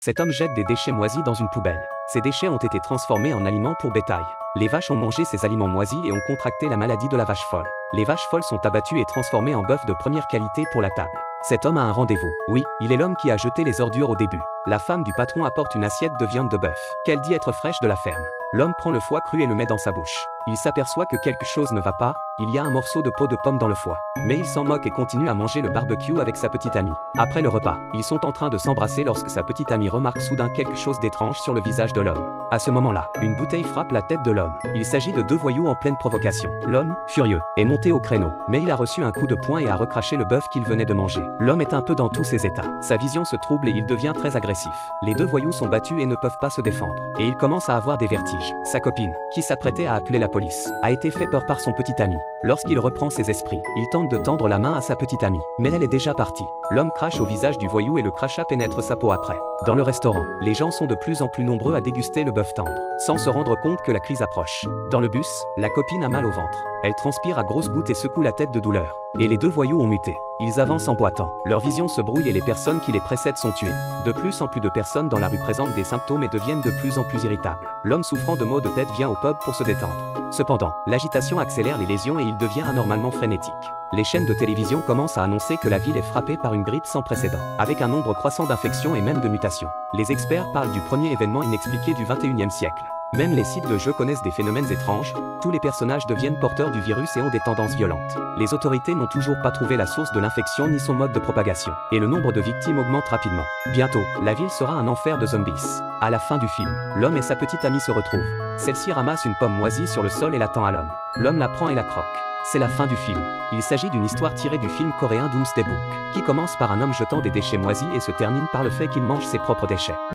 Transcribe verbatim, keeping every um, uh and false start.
Cet homme jette des déchets moisis dans une poubelle. Ces déchets ont été transformés en aliments pour bétail. Les vaches ont mangé ces aliments moisis et ont contracté la maladie de la vache folle. Les vaches folles sont abattues et transformées en bœuf de première qualité pour la table. Cet homme a un rendez-vous. Oui, il est l'homme qui a jeté les ordures au début. La femme du patron apporte une assiette de viande de bœuf, qu'elle dit être fraîche de la ferme. L'homme prend le foie cru et le met dans sa bouche. Il s'aperçoit que quelque chose ne va pas, il y a un morceau de peau de pomme dans le foie. Mais il s'en moque et continue à manger le barbecue avec sa petite amie. Après le repas, ils sont en train de s'embrasser lorsque sa petite amie remarque soudain quelque chose d'étrange sur le visage de l'homme. À ce moment-là, une bouteille frappe la tête de l'homme. Il s'agit de deux voyous en pleine provocation. L'homme, furieux, est monté au créneau, mais il a reçu un coup de poing et a recraché le bœuf qu'il venait de manger. L'homme est un peu dans tous ses états. Sa vision se trouble et il devient très agressif. Les deux voyous sont battus et ne peuvent pas se défendre. Et il commence à avoir des vertiges. Sa copine, qui s'apprêtait à appeler la police, a été fait peur par son petit ami. Lorsqu'il reprend ses esprits, il tente de tendre la main à sa petite amie, mais elle est déjà partie. L'homme crache au visage du voyou et le crachat pénètre sa peau après. Dans le restaurant, les gens sont de plus en plus nombreux à déguster le bœuf tendre, sans se rendre compte que la crise approche. Dans le bus, la copine a mal au ventre. Elle transpire à grosses gouttes et secoue la tête de douleur. Et les deux voyous ont muté. Ils avancent en boitant. Leur vision se brouille et les personnes qui les précèdent sont tuées. De plus en plus de personnes dans la rue présentent des symptômes et deviennent de plus en plus irritables. L'homme souffrant de maux de tête vient au pub pour se détendre. Cependant, l'agitation accélère les lésions et il devient anormalement frénétique. Les chaînes de télévision commencent à annoncer que la ville est frappée par une grippe sans précédent, avec un nombre croissant d'infections et même de mutations. Les experts parlent du premier événement inexpliqué du vingt et unième siècle. Même les sites de jeux connaissent des phénomènes étranges, tous les personnages deviennent porteurs du virus et ont des tendances violentes. Les autorités n'ont toujours pas trouvé la source de l'infection ni son mode de propagation, et le nombre de victimes augmente rapidement. Bientôt, la ville sera un enfer de zombies. À la fin du film, l'homme et sa petite amie se retrouvent. Celle-ci ramasse une pomme moisie sur le sol et la tend à l'homme. L'homme la prend et la croque. C'est la fin du film. Il s'agit d'une histoire tirée du film coréen Doomsday Book, qui commence par un homme jetant des déchets moisis et se termine par le fait qu'il mange ses propres déchets.